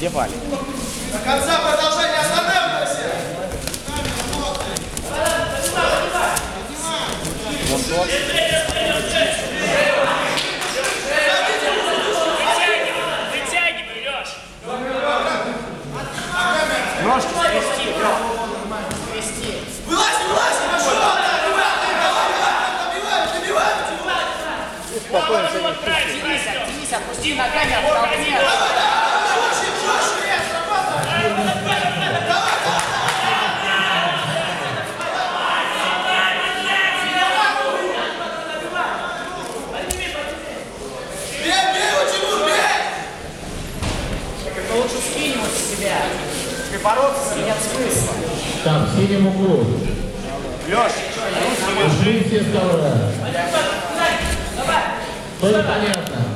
Где Валя? До конца продолжение, останавливайся! Вытягивай, Леш! Ножки скрести, Леш. Скрести. Вылазь, пошел! Добивай! Спокойно, Денис, отпусти ногами, оттолкни. Это лучше скинуть себя. Если бороться, нет смысла. Так, в синем углу. Леш, Ушли все с ковра. Что непонятно?